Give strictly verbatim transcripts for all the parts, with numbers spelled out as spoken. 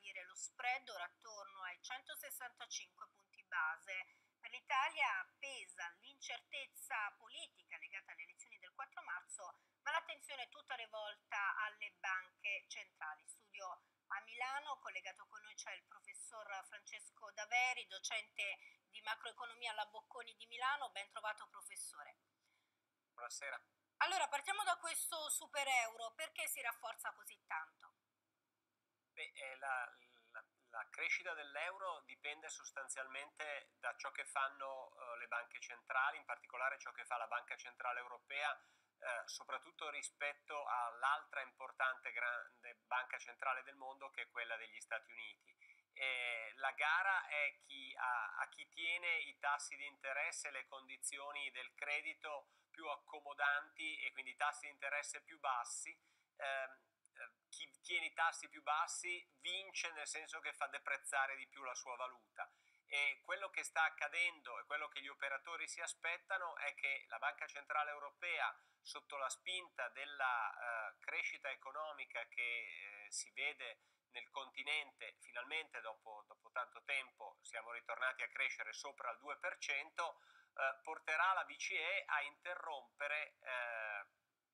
salire lo spread ora attorno ai centosessantacinque punti base. Per l'Italia pesa l'incertezza politica legata alle elezioni del quattro marzo, ma l'attenzione è tutta rivolta alle banche centrali. Studio a Milano, collegato con noi c'è il professor Francesco Daveri, docente di macroeconomia alla Bocconi di Milano. Ben trovato, professore. Buonasera. Allora, partiamo da questo super euro. Perché si rafforza così tanto? Beh, eh, la, la, la crescita dell'euro dipende sostanzialmente da ciò che fanno eh, le banche centrali, in particolare ciò che fa la Banca Centrale Europea, eh, soprattutto rispetto all'altra importante grande banca centrale del mondo, che è quella degli Stati Uniti. E la gara è chi ha, a chi tiene i tassi di interesse e le condizioni del credito più accomodanti e quindi tassi di interesse più bassi. Eh, chi tiene i tassi più bassi vince, nel senso che fa deprezzare di più la sua valuta. E quello che sta accadendo e quello che gli operatori si aspettano è che la Banca Centrale Europea, sotto la spinta della eh, crescita economica che eh, si vede nel continente, finalmente dopo, dopo tanto tempo siamo ritornati a crescere sopra il due per cento, eh, porterà la B C E a interrompere, eh,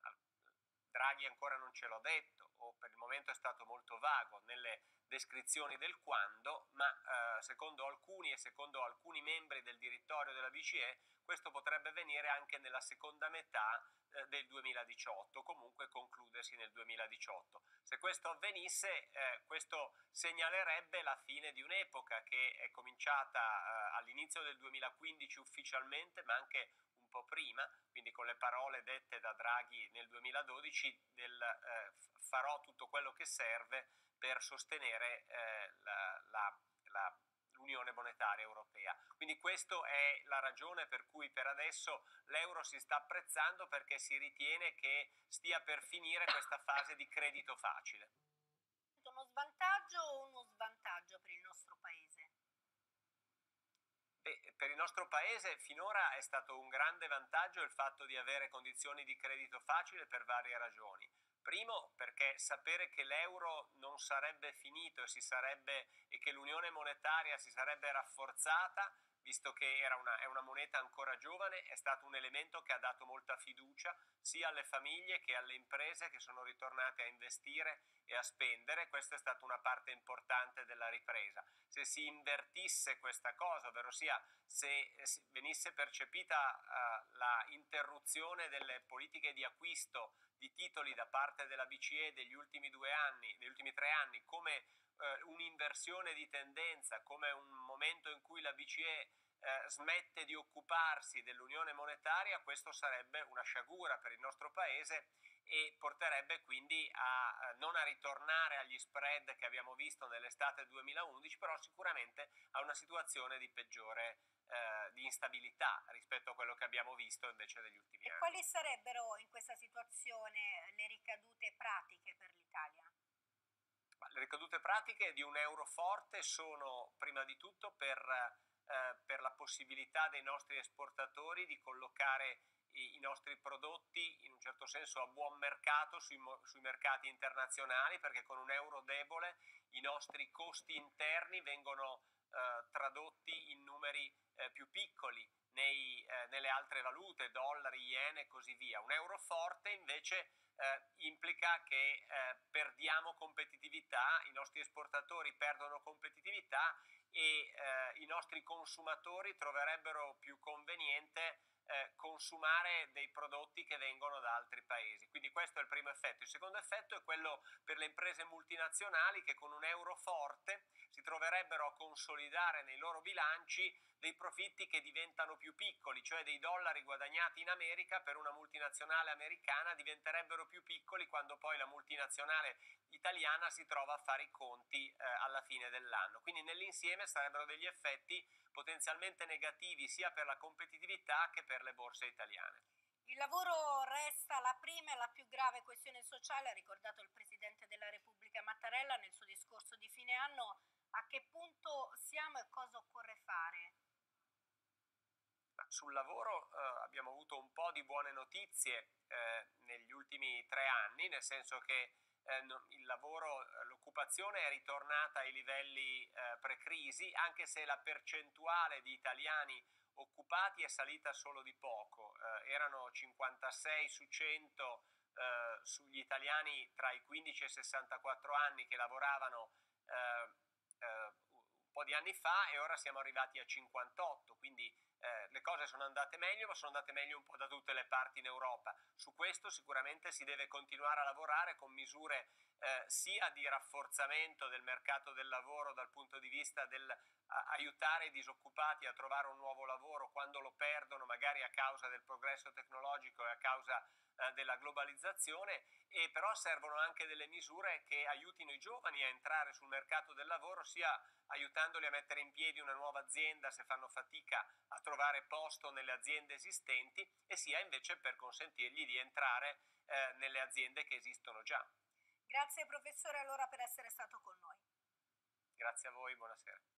Draghi ancora non ce l'ha detto, o per il momento è stato molto vago nelle descrizioni del quando, ma eh, secondo alcuni e secondo alcuni membri del direttorio della B C E questo potrebbe avvenire anche nella seconda metà eh, del duemiladiciotto, comunque concludersi nel duemiladiciotto. Se questo avvenisse, eh, questo segnalerebbe la fine di un'epoca che è cominciata eh, all'inizio del duemilaquindici ufficialmente, ma anche un po' prima, quindi con le parole dette da Draghi nel duemiladodici del eh, farò tutto quello che serve per sostenere eh, la, la, la, l'Unione Monetaria Europea. Quindi questa è la ragione per cui per adesso l'euro si sta apprezzando, perché si ritiene che stia per finire questa fase di credito facile. Uno svantaggio o uno svantaggio per il nostro paese? Beh, per il nostro paese finora è stato un grande vantaggio il fatto di avere condizioni di credito facile per varie ragioni. Primo, perché sapere che l'euro non sarebbe finito e, si sarebbe, e che l'unione monetaria si sarebbe rafforzata, visto che era una, è una moneta ancora giovane, è stato un elemento che ha dato molta fiducia sia alle famiglie che alle imprese, che sono ritornate a investire e a spendere. Questa è stata una parte importante della ripresa. Se si invertisse questa cosa, ovvero sia se venisse percepita uh, la interruzione delle politiche di acquisto di titoli da parte della B C E degli ultimi due anni, degli ultimi tre anni, come eh, un'inversione di tendenza, come un momento in cui la B C E eh, smette di occuparsi dell'unione monetaria, questo sarebbe una sciagura per il nostro paese e porterebbe quindi a, non a ritornare agli spread che abbiamo visto nell'estate duemilaundici, però sicuramente a una situazione di peggiore eh, di instabilità rispetto a quello che abbiamo visto invece negli ultimi e anni. Quali sarebbero in questa situazione le ricadute pratiche per l'Italia? Le ricadute pratiche di un euro forte sono prima di tutto per, eh, per la possibilità dei nostri esportatori di collocare i, i nostri prodotti in un certo senso a buon mercato sui, sui mercati internazionali, perché con un euro debole i nostri costi interni vengono eh, tradotti in numeri eh, più piccoli nei, eh, nelle altre valute, dollari, yen e così via. Un euro forte invece eh, implica che eh, perdiamo competitività, i nostri esportatori perdono competitività e eh, i nostri consumatori troverebbero più conveniente eh, consumare dei prodotti che vengono da altri paesi. Quindi questo è il primo effetto. Il secondo effetto è quello per le imprese multinazionali, che con un euro forte si troverebbero a consolidare nei loro bilanci dei profitti che diventano più piccoli, cioè dei dollari guadagnati in America per una multinazionale americana diventerebbero più piccoli quando poi la multinazionale italiana si trova a fare i conti eh, alla fine dell'anno. Quindi nell'insieme sarebbero degli effetti potenzialmente negativi sia per la competitività che per le borse italiane. Il lavoro resta la prima e la più grave questione sociale, ha ricordato il Presidente della Repubblica Mattarella nel suo discorso di fine anno. A che punto siamo e cosa occorre fare? Sul lavoro eh, abbiamo avuto un po' di buone notizie eh, negli ultimi tre anni, nel senso che eh, no, il lavoro, eh, l'occupazione è ritornata ai livelli eh, pre-crisi, anche se la percentuale di italiani occupati è salita solo di poco, eh, erano cinquantasei su cento eh, sugli italiani tra i quindici e i sessantaquattro anni che lavoravano eh, eh, un po' di anni fa, e ora siamo arrivati a cinquantotto, quindi eh, le cose sono andate meglio, ma sono andate meglio un po' da tutte le parti in Europa. Su questo sicuramente si deve continuare a lavorare con misure eh, sia di rafforzamento del mercato del lavoro dal punto di vista del a, aiutare i disoccupati a trovare un nuovo lavoro quando lo perdono, magari a causa del progresso tecnologico e a causa eh, della globalizzazione, e però servono anche delle misure che aiutino i giovani a entrare sul mercato del lavoro, sia aiutandoli a mettere in piedi una nuova azienda se fanno fatica a trovare posto nelle aziende esistenti, e sia invece per consentirgli di entrare eh, nelle aziende che esistono già. Grazie professore allora per essere stato con noi. Grazie a voi, buonasera.